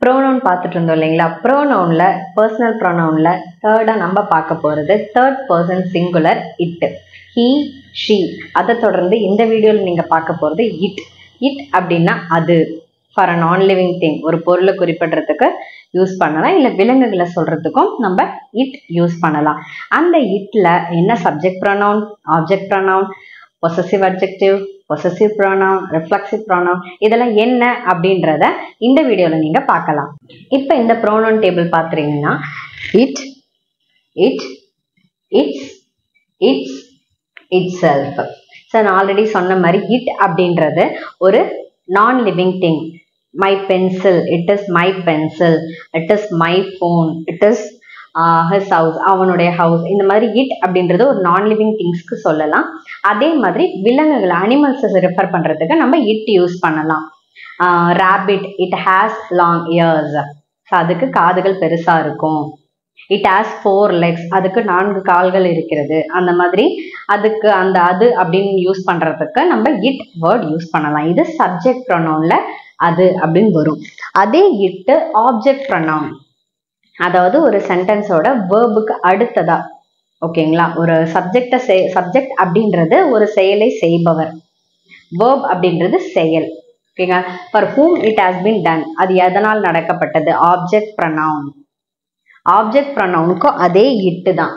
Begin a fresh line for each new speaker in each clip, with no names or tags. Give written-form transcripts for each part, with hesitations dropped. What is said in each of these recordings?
Pronoun பார்த்துட்டு இருந்தோம் இல்லைங்களா? ப்ரோனவுன்ல பர்சனல் ப்ரோனவுன்ல தேர்டா நம்ம பார்க்க போறது third person singular it. He, she. அதை தொடர்ந்து இந்த வீடியோவில் நீங்க பார்க்க போறது இட். இட் அப்படின்னா அது. ஃபார் அ நான் லிவிங் திங், ஒரு பொருளை குறிப்பிடுறதுக்கு யூஸ் பண்ணலாம், இல்லை விலங்குகளை சொல்றதுக்கும் நம்ம இட் யூஸ் பண்ணலாம். அந்த இட்ல என்ன subject pronoun, object pronoun, possessive adjective, possessive pronoun, reflexive pronoun, இதெல்லாம் என்ன அப்படின்றத இந்த வீடியோல நீங்க பார்க்கலாம். இப்போ இந்த ப்ரோனவுன் டேபிள் பாத்துறீங்கன்னா it, it, its, its, itself. நான் ஆல்ரெடி சொன்ன மாதிரி இட் அப்படின்றது ஒரு non living thing. My pencil, it is my pencil, it is my phone, it is his house, அவனுடைய ஹவுஸ். இந்த மாதிரி இட் அப்படின்றது ஒரு நான் லிவிங் திங்ஸ்க்கு சொல்லலாம். அதே மாதிரி விலங்குகள், அனிமல்ஸை ரெஃபர் பண்றதுக்கு நம்ம இட் யூஸ் பண்ணலாம். Rabbit, it has long ears, அதுக்கு காதுகள் பெருசா இருக்கும். இட் ஹேஸ் 4 legs, அதுக்கு 4 கால்கள் இருக்கிறது. அந்த மாதிரி அதுக்கு அந்த அது அப்படின்னு யூஸ் பண்றதுக்கு நம்ம இட் வேர்ட் யூஸ் பண்ணலாம். இது சப்ஜெக்ட் ப்ரோனவுன்ல அது அப்படின்னு வரும். அதே இட் ஆப்ஜெக்ட் ப்ரோனவுன், அதாவது ஒரு சென்டென்ஸோட வேர்புக்கு அடுத்ததா, ஓகேங்களா? ஒரு சப்ஜெக்ட் அப்படின்றது ஒரு செயலை செய்பவர், வேர்ப் அப்படின்றது செயல், ஓகேங்களா? For whom it has been done, அது எதனால் நடக்கப்பட்டது, ஆப்ஜெக்ட் ப்ரோனவுன். ஆப்ஜெக்ட் ப்ரோனவுனுக்கும் அதே இட்டு தான்,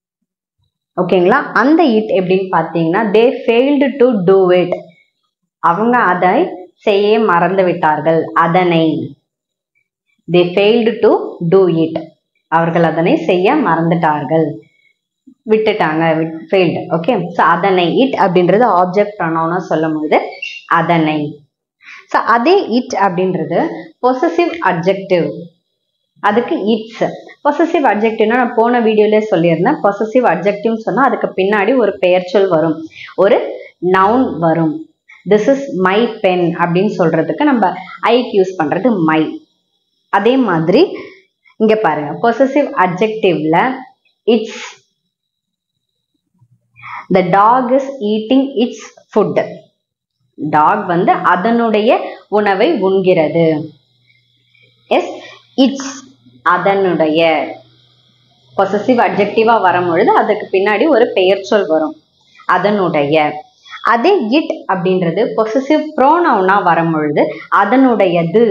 ஓகேங்களா? அந்த இட் எப்படின்னு பார்த்தீங்கன்னா they failed to do it, அவங்க அதை செய்ய மறந்து விட்டார்கள். அதனை they failed to do it, அவர்கள் அதனை செய்ய மறந்துட்டார்கள், விட்டுட்டாங்க, failed. ஓகே, ஸோ அதனை இட் அப்படின்றது ஆப்ஜெக்ட் ப்ரோனவுனா சொல்லும் போது அதனை. ஸோ அதே இட் அப்படின்றது பொசசிவ் அட்ஜெக்டிவ், அதுக்கு இட்ஸ். பொசசிவ் அட்ஜெக்டிவ்னா நான் போன வீடியோலே சொல்லியிருந்தேன். பொசசிவ் அட்ஜெக்டிவ்னு சொன்னா அதுக்கு பின்னாடி ஒரு பெயர்ச்சொல் வரும், ஒரு நவுன் வரும். திஸ் இஸ் மை பென் அப்படின்னு சொல்றதுக்கு நம்ம ஐக்கு யூஸ் பண்றது மை. அதே மாதிரி இங்க பாருங்க, பொசசிவ் அட்ஜெக்டிவ்ல its. the dog is eating its food, dog வந்து அதனுடைய உணவை உண்கிறது. எஸ், இட்ஸ் அதனுடைய. பொசசிவ் அட்ஜெக்டிவா வரும்பொழுது அதுக்கு பின்னாடி ஒரு பெயர்ச்சொல் வரும், அதனுடைய. அதே இட் அப்படின்றது பொசசிவ் ப்ரோனவுனா வரும்பொழுது அதனுடையது.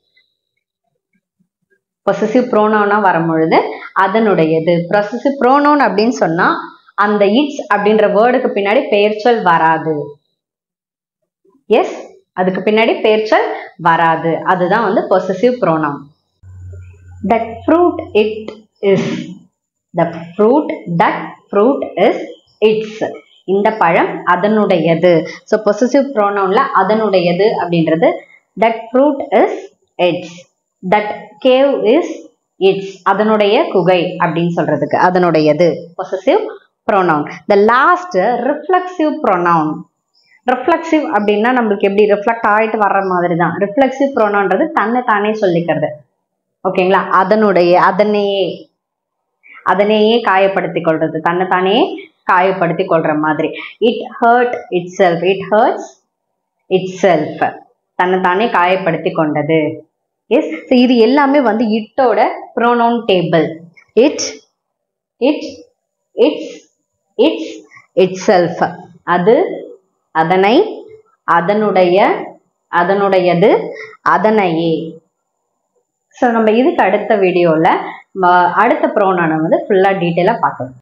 பொசசிவ் ப்ரோனவுனா வரும்பொழுது அதனுடையது. பொசசிவ் ப்ரோனவுன் அப்படின்னு சொன்னா அந்த இட்ஸ் அப்படின்ற வேர்டுக்கு பின்னாடி பெயர்ச்சொல் வராது. எஸ், அதுக்கு பின்னாடி பெயர்ச்சொல் வராது. அதுதான் வந்து possessive pronoun. That fruit it is, the fruit, that fruit is its, இந்த பழம் அதனுடையது. ஸோ பொசசிவ் ப்ரோனவுன்ல அதனுடையது அப்படின்றது that fruit is its, that cave is its, அதனுடைய குகை அப்படின்னு சொல்றதுக்கு அதனுடையது possessive pronoun. the last reflexive pronoun. Reflexive அப்படின்னா நம்மளுக்கு எப்படி ரிஃப்ளெக்ட் ஆகிட்டு வர்ற மாதிரி தான். ரிஃப்ளெக்சிவ் ப்ரோனவுன்றது தன்னை தானே சொல்லிக்கிறது, ஓகேங்களா? அதனுடைய, அதனையே காயப்படுத்தி கொள்றது, தன்னைத்தானே காயப்படுத்தி கொள்ற மாதிரி. It hurt itself, it hurts itself, தன்னைத்தானே காயப்படுத்தி கொண்டது. எஸ், இது எல்லாமே வந்து இட்டோட pronoun table. It, it, its, its, itself, அது, அதனை, அதனுடைய, அதனுடையது, அதனையே. ஸோ நம்ம இதுக்கு அடுத்த வீடியோவில் அடுத்த ப்ரோனவுனை வந்து ஃபுல்லாக டீட்டெயிலாக பார்க்கலாம்.